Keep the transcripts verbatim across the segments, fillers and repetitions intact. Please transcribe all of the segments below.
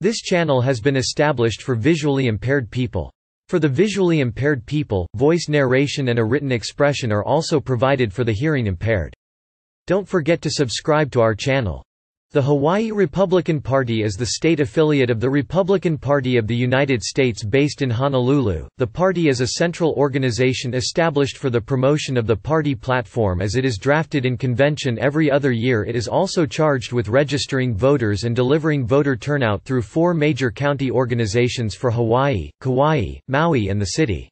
This channel has been established for visually impaired people. For the visually impaired people, voice narration and a written expression are also provided for the hearing impaired. Don't forget to subscribe to our channel. The Hawaii Republican Party is the state affiliate of the Republican Party of the United States based in Honolulu. The party is a central organization established for the promotion of the party platform as it is drafted in convention every other year. It is also charged with registering voters and delivering voter turnout through four major county organizations for Hawaii, Kauai, Maui and the city.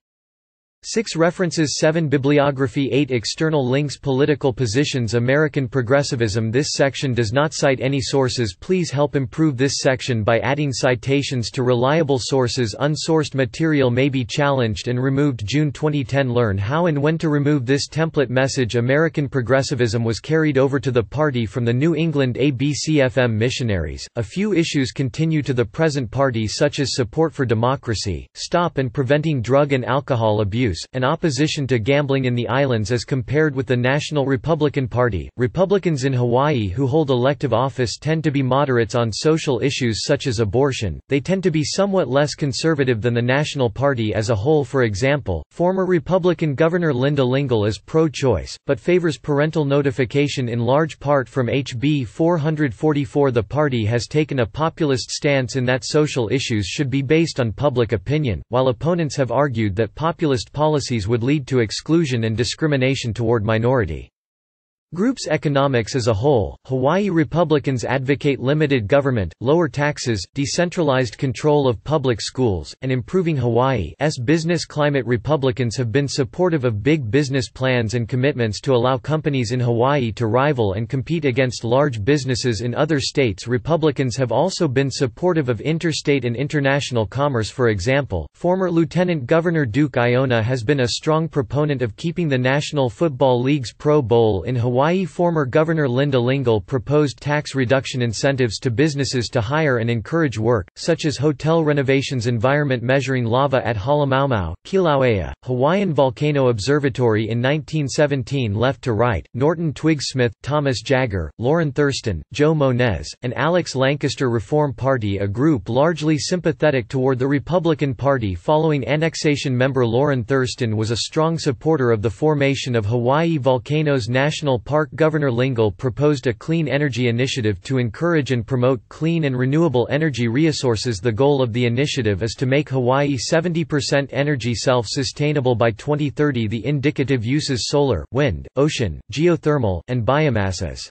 six References seven Bibliography eight External links Political positions American progressivism This section does not cite any sources. Please help improve this section by adding citations to reliable sources. Unsourced material may be challenged and removed. June twenty ten Learn how and when to remove this template message. American progressivism was carried over to the party from the New England A B C F M missionaries. A few issues continue to the present party such as support for democracy, stop and preventing drug and alcohol abuse, and opposition to gambling in the islands as compared with the National Republican Party. Republicans in Hawaii who hold elective office tend to be moderates on social issues such as abortion. They tend to be somewhat less conservative than the National Party as a whole. For example, former Republican Governor Linda Lingle is pro-choice, but favors parental notification in large part from H B four forty-four. The party has taken a populist stance in that social issues should be based on public opinion, while opponents have argued that populist policies would lead to exclusion and discrimination toward minority groups. Economics as a whole, Hawaii Republicans advocate limited government, lower taxes, decentralized control of public schools, and improving Hawaii's business climate. Republicans have been supportive of big business plans and commitments to allow companies in Hawaii to rival and compete against large businesses in other states. Republicans have also been supportive of interstate and international commerce. For example, former Lieutenant Governor Duke Aiona has been a strong proponent of keeping the National Football League's Pro Bowl in Hawaii. Former Governor Linda Lingle proposed tax reduction incentives to businesses to hire and encourage work, such as hotel renovations. Environment measuring lava at Halemaumau, Kilauea, Hawaiian Volcano Observatory in nineteen seventeen. Left to right, Norton Twigg Smith, Thomas Jagger, Lauren Thurston, Joe Moniz, and Alex Lancaster. Reform Party, a group largely sympathetic toward the Republican Party following annexation. Member Lauren Thurston was a strong supporter of the formation of Hawaii Volcanoes National Park. Governor Lingle proposed a clean energy initiative to encourage and promote clean and renewable energy resources. The goal of the initiative is to make Hawaii seventy percent energy self-sustainable by twenty thirty. The indicative uses solar, wind, ocean, geothermal, and biomass as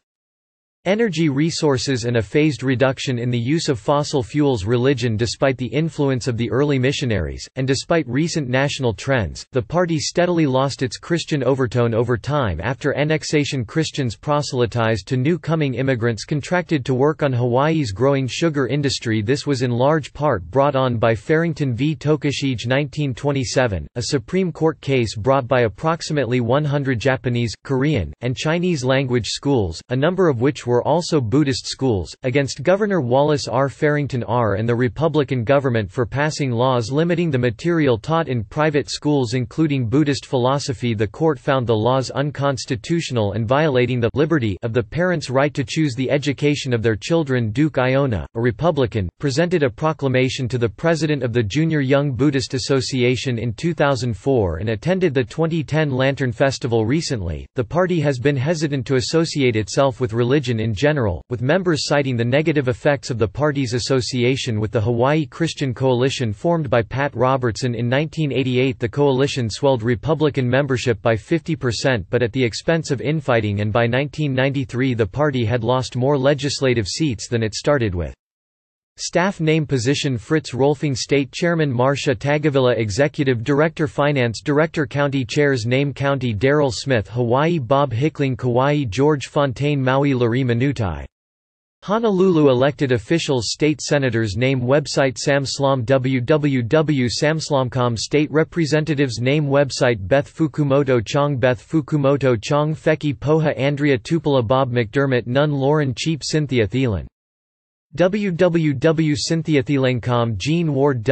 energy resources and a phased reduction in the use of fossil fuels. Religion. Despite the influence of the early missionaries, and despite recent national trends, the party steadily lost its Christian overtone over time. After annexation, Christians proselytized to new-coming immigrants contracted to work on Hawaii's growing sugar industry. This was in large part brought on by Farrington v. Tokushige nineteen twenty-seven, a Supreme Court case brought by approximately one hundred Japanese, Korean, and Chinese language schools, a number of which were were also Buddhist schools, against Governor Wallace R. Farrington R. and the Republican government for passing laws limiting the material taught in private schools including Buddhist philosophy. The court found the laws unconstitutional and violating the liberty of the parents' right to choose the education of their children. Duke Aiona, a Republican, presented a proclamation to the president of the Junior Young Buddhist Association in two thousand four and attended the twenty ten Lantern Festival. Recently, the party has been hesitant to associate itself with religion in general, with members citing the negative effects of the party's association with the Hawaii Christian Coalition formed by Pat Robertson in nineteen eighty-eight. The coalition swelled Republican membership by fifty percent but at the expense of infighting, and by nineteen ninety-three the party had lost more legislative seats than it started with. Staff name position: Fritz Rolfing, State Chairman; Marcia Tagavilla, Executive Director; Finance Director; County Chairs name: County Daryl Smith, Hawaii; Bob Hickling, Kauai; George Fontaine, Maui; Larry Manutai. Honolulu elected officials. State Senators name. Website: SamSlam, w w w dot samslam dot com. State Representatives name. Website: Beth Fukumoto Chong, Beth Fukumoto Chong, Feki Poha, Andrea Tupela, Bob McDermott, Nunn, Lauren Cheap, Cynthia Thielen. www.cynthiathelencom Gene Ward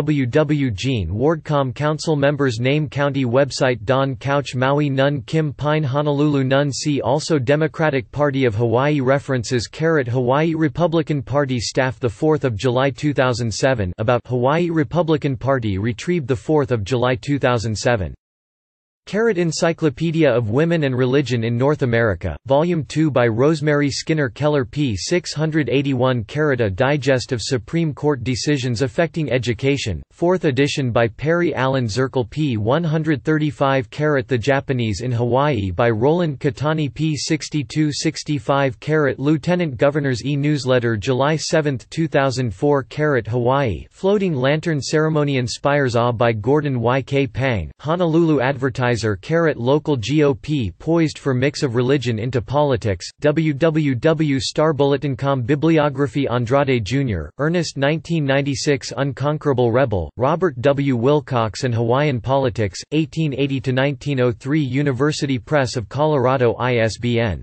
www Gene Wardcom Council members name County website Don Couch Maui Nun Kim Pine Honolulu Nun See also Democratic Party of Hawaii references Carrot Hawaii Republican Party staff the fourth of July two thousand seven about Hawaii Republican Party retrieved the fourth of July two thousand seven Carrot Encyclopedia of Women and Religion in North America, Volume two by Rosemary Skinner Keller p. six eighty-one Carrot A Digest of Supreme Court Decisions Affecting Education, fourth edition by Perry Allen Zirkle p. one thirty-five Carrot The Japanese in Hawaii by Roland Katani p. sixty-two sixty-five Carrot Lieutenant Governor's e-Newsletter July seventh two thousand four Carrot Hawaii Floating Lantern Ceremony Inspires Awe by Gordon Y. K. Pang, Honolulu Advertiser Carrot Local G O P poised for mix of religion into politics, www dot star bulletin dot com Bibliography Andrade Junior, Ernest nineteen ninety-six Unconquerable Rebel, Robert W. Wilcox and Hawaiian Politics, eighteen eighty to nineteen oh three University Press of Colorado I S B N.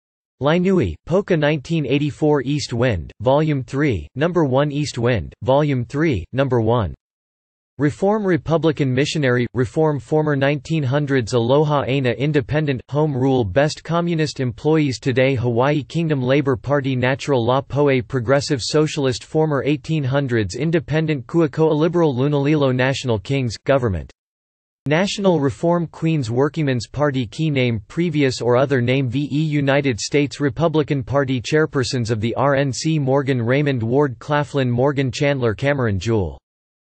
Lainui, Poca nineteen eighty-four East Wind, Volume three, Number one East Wind, Volume three, Number one. Reform Republican Missionary, Reform Former nineteen hundreds Aloha Aina Independent, Home Rule Best Communist Employees Today Hawaii Kingdom Labor Party Natural Law Poe Progressive Socialist Former eighteen hundreds Independent Kuakoa Liberal Lunalilo National Kings, Government. National Reform Queens Workingmen's Party Key name Previous or other name V E United States Republican Party Chairpersons of the R N C Morgan Raymond Ward Claflin Morgan Chandler Cameron Jewell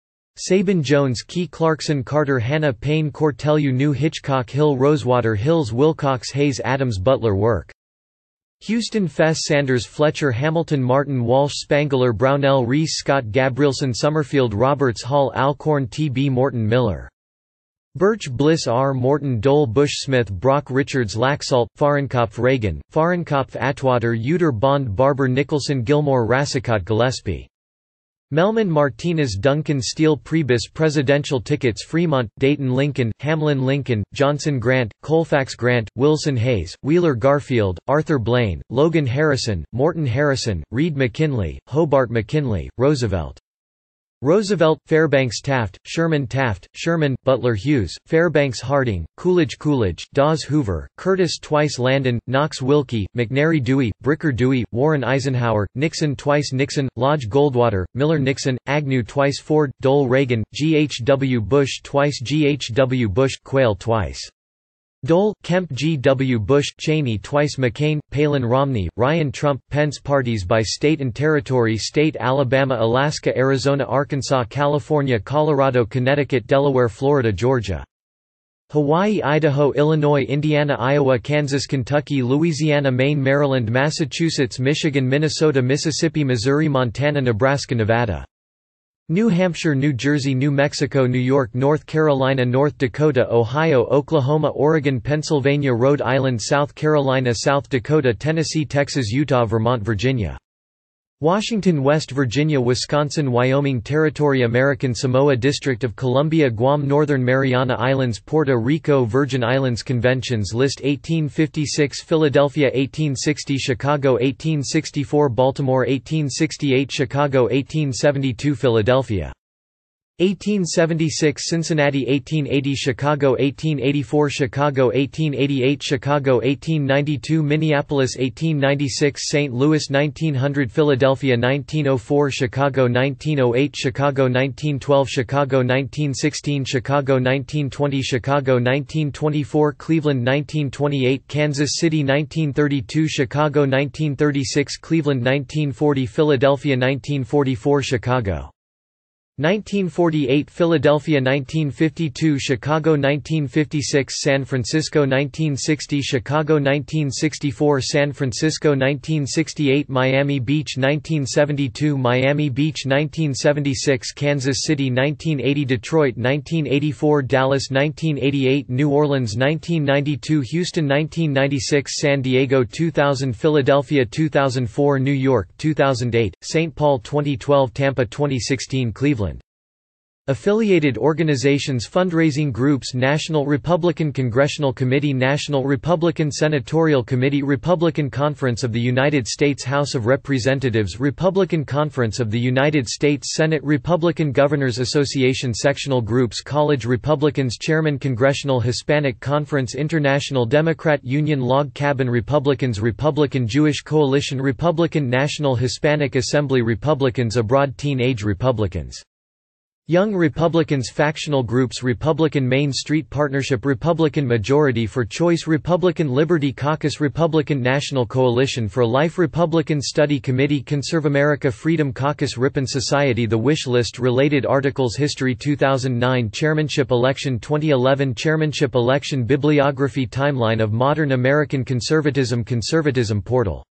Sabin Jones Key Clarkson Carter Hannah Payne Cortelyou New Hitchcock Hill Rosewater Hills Wilcox Hayes Adams Butler Work Houston Fess Sanders Fletcher Hamilton Martin Walsh Spangler Brownell Reese Scott Gabrielson Summerfield Roberts Hall Alcorn T B Morton Miller Birch Bliss R. Morton Dole Bush Smith Brock Richards Laxalt, Fahrenkopf Reagan, Fahrenkopf Atwater Uter Bond Barber Nicholson Gilmore Rassicot Gillespie Melman Martinez Duncan Steele Priebus Presidential Tickets Fremont, Dayton Lincoln, Hamlin Lincoln, Johnson Grant, Colfax Grant, Wilson Hayes, Wheeler Garfield, Arthur Blaine, Logan Harrison, Morton Harrison, Reed McKinley, Hobart McKinley, Roosevelt Roosevelt, Fairbanks Taft, Sherman Taft, Sherman, Butler Hughes, Fairbanks Harding, Coolidge Coolidge, Dawes Hoover, Curtis Twice Landon, Knox Wilkie, McNary Dewey, Bricker Dewey, Warren Eisenhower, Nixon Twice Nixon, Lodge Goldwater, Miller Nixon, Agnew Twice Ford, Dole Reagan, G H W Bush Twice G H W Bush, Quayle Twice Dole, Kemp G. W. Bush, Cheney twice McCain, Palin Romney, Ryan Trump, Pence Parties by state and territory State Alabama Alaska Arizona Arkansas California Colorado Connecticut Delaware Florida Georgia Hawaii Idaho Illinois Indiana Iowa Kansas Kentucky Louisiana Maine Maryland Massachusetts Michigan Minnesota Mississippi Missouri Montana Nebraska Nevada New Hampshire New Jersey New Mexico New York North Carolina North Dakota Ohio Oklahoma Oregon Pennsylvania Rhode Island South Carolina South Dakota Tennessee Texas Utah Vermont Virginia Washington West Virginia Wisconsin Wyoming Territory American Samoa District of Columbia Guam Northern Mariana Islands Puerto Rico Virgin Islands Conventions List eighteen fifty-six Philadelphia eighteen sixty Chicago eighteen sixty-four Baltimore eighteen sixty-eight Chicago eighteen seventy-two Philadelphia eighteen seventy-six Cincinnati eighteen eighty Chicago eighteen eighty-four Chicago eighteen eighty-eight Chicago eighteen ninety-two Minneapolis eighteen ninety-six Saint Louis nineteen hundred Philadelphia nineteen oh four Chicago nineteen oh eight Chicago nineteen twelve Chicago nineteen sixteen Chicago nineteen twenty Chicago nineteen twenty-four Cleveland nineteen twenty-eight Kansas City nineteen thirty-two Chicago nineteen thirty-six Cleveland nineteen forty Philadelphia nineteen forty-four Chicago nineteen forty-eight Philadelphia nineteen fifty-two Chicago nineteen fifty-six San Francisco nineteen sixty Chicago nineteen sixty-four San Francisco nineteen sixty-eight Miami Beach nineteen seventy-two Miami Beach nineteen seventy-six Kansas City nineteen eighty Detroit nineteen eighty-four Dallas nineteen eighty-eight New Orleans nineteen ninety-two Houston nineteen ninety-six San Diego two thousand Philadelphia two thousand four New York two thousand eight Saint Paul twenty twelve Tampa twenty sixteen Cleveland Affiliated organizations fundraising groups National Republican Congressional Committee National Republican Senatorial Committee Republican Conference of the United States House of Representatives Republican Conference of the United States Senate Republican Governors Association Sectional groups College Republicans Chairman Congressional Hispanic Conference International Democrat Union Log Cabin Republicans Republican Jewish Coalition Republican National Hispanic Assembly Republicans Abroad Teen-Age Republicans Young Republicans Factional groups Republican Main Street Partnership Republican Majority for Choice Republican Liberty Caucus Republican National Coalition for Life Republican Study Committee ConservAmerica Freedom Caucus Ripon Society The Wish List Related articles History two thousand nine Chairmanship Election twenty eleven Chairmanship Election Bibliography Timeline of Modern American Conservatism Conservatism Portal